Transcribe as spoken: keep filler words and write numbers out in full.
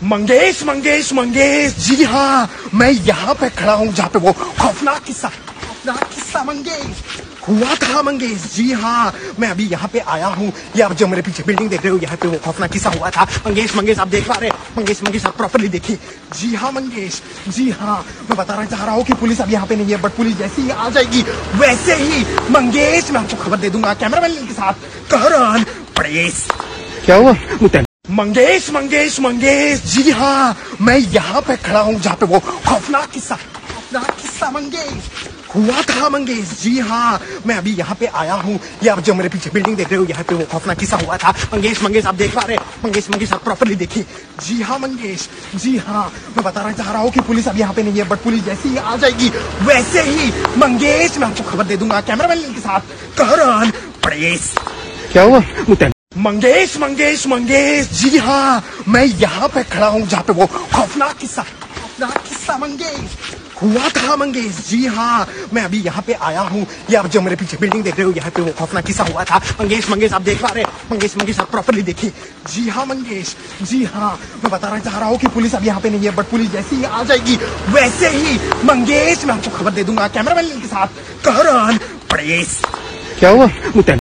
मंगेश मंगेश मंगेश, जी हाँ मैं यहाँ पे खड़ा हूँ जहाँ पे वो खौफनाक किस्सा खौफनाक किस्सा मंगेश हुआ था। मंगेश जी हाँ मैं अभी यहाँ पे आया हूँ। ये आप जो मेरे पीछे बिल्डिंग देख रहे हो, यहाँ पे वो खौफनाक किस्सा हुआ था। मंगेश मंगेश आप देख पा रहे हैं? मंगेश मंगेश आप प्रॉपर्ली देखिए। जी हाँ मंगेश, जी हाँ मैं बताना चाह रहा हूँ कि पुलिस अब यहाँ पे नहीं है, बट पुलिस जैसे ही आ जाएगी वैसे ही मंगेश मैं आपको खबर दे दूंगा कैमरामैन के साथ। करण प्रेस क्या हुआ? मंगेश मंगेश मंगेश, जी हाँ मैं यहाँ पे खड़ा हूँ जहाँ पे वो खौफनाक किस्सा खौफनाक किस्सा मंगेश हुआ था। मंगेश जी हाँ मैं अभी यहाँ पे आया हूँ। ये आप जो मेरे पीछे बिल्डिंग देख रहे हो, यहाँ पे वो खौफनाक किस्सा हुआ था। मंगेश मंगेश आप देख पा रहे हैं? मंगेश मंगेश आप प्रॉपर्ली देखिए। जी हाँ मंगेश, जी हाँ मैं बताना चाह रहा हूँ कि पुलिस अब यहाँ पे नहीं है, बट पुलिस जैसे ही आ जाएगी वैसे ही मंगेश मैं आपको खबर दे दूंगा कैमरामैन के साथ। करण प्रेस क्या हुआ? मंगेश मंगेश मंगेश, जी हाँ मैं यहाँ पे खड़ा हूँ जहाँ पे वो खौफनाक किस्सा खौफनाक किस्सा मंगेश हुआ था। मंगेश जी हाँ मैं अभी यहाँ पे आया हूँ। ये आप जो मेरे पीछे बिल्डिंग देख रहे हो, यहाँ पे वो खौफनाक किस्सा हुआ था। मंगेश मंगेश आप देख पा रहे हैं? मंगेश मंगेश आप प्रॉपर्ली देखिए। जी हाँ मंगेश, जी हाँ मैं बताना चाह रहा हूँ कि पुलिस अब यहाँ पे नहीं है, बट पुलिस जैसे ही आ जाएगी वैसे ही मंगेश मैं आपको खबर दे दूंगा कैमरामैन के साथ। करण प्रेस क्या हुआ?